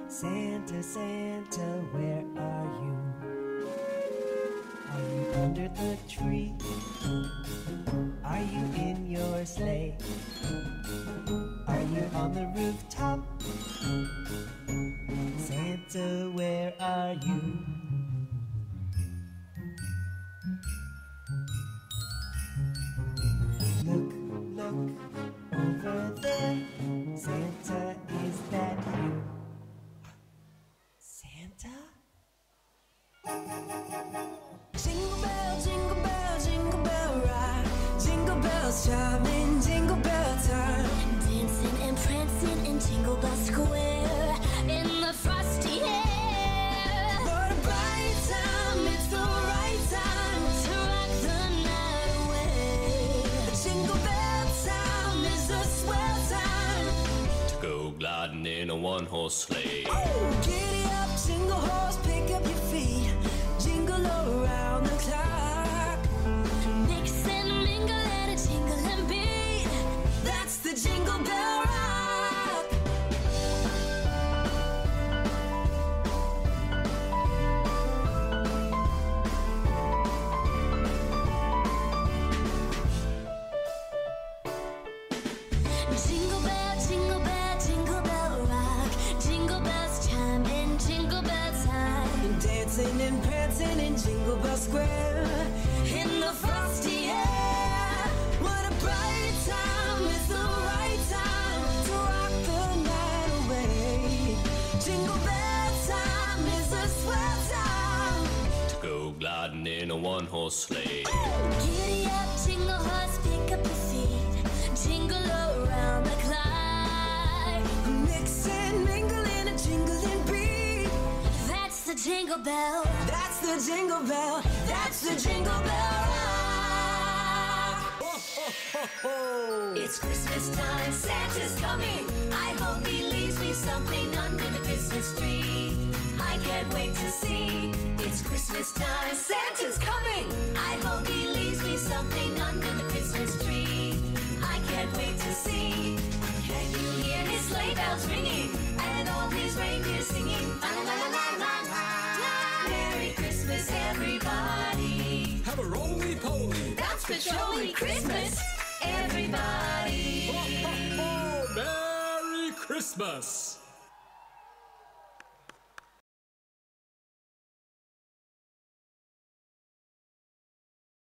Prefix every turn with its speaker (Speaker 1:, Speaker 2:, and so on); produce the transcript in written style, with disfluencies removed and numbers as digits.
Speaker 1: Santa, Santa, where are you? Are you under the tree? Are you in your sleigh? Are you on the rooftop? Santa, where are you? Look, look, over there. Santa, is that you? Santa?
Speaker 2: Jingle bell rock. Jingle bells chiming, jingle bell time. Dancing and prancing in Jingle Bell Square in the frosty air. What a bright time, it's the right time to rock the night away. Jingle bell time is a swell time
Speaker 3: to go gliding in a one-horse sleigh.
Speaker 2: Oh, giddy up, jingle horse, pick up your feet. Jingle around the clock. Mix and mingle and a jingling beat. That's the Jingle Bell Rock. Jingle bell, jingle bell, jingle bell rock. Jingle bells chime in Jingle Bell time. Dancing and prancing in Jingle Bell Square in the frosty air. What a bright time, it's the right time to rock the night away. Jingle bell time is a swell time
Speaker 3: to go gliding in a one-horse sleigh.
Speaker 2: Giddy up, jingle horse, pick up your feet. Jingle around the clock. Mix and mingle in a jingling beat. That's the Jingle Bell. That's the Jingle Bell. That's the Jingle Bell Rock.
Speaker 4: Ho, ho, ho, ho.
Speaker 2: It's Christmas time, Santa's coming. I hope he leaves me something under the Christmas tree. I can't wait to see. It's Christmas time, Santa's coming. I hope he leaves me something under the Christmas tree. I can't wait to see. Can you hear his sleigh bells ringing and all his reindeer singing? La la la la la la. Merry Christmas, everybody.
Speaker 4: Have a roly-poly.
Speaker 2: That's Patrolly Christmas, everybody.
Speaker 4: Ho, ho, ho. Merry Christmas.